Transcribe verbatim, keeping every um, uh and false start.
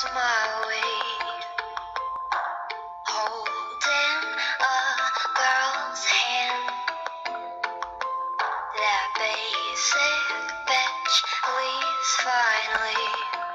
my weight, holding a girl's hand. That basic bitch leaves finally.